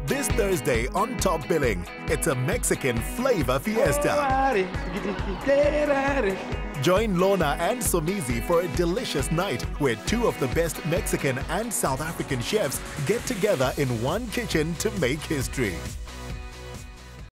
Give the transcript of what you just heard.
This Thursday on Top Billing, it's a Mexican flavor fiesta. Join Lorna and Somizi for a delicious night where two of the best Mexican and South African chefs get together in one kitchen to make history.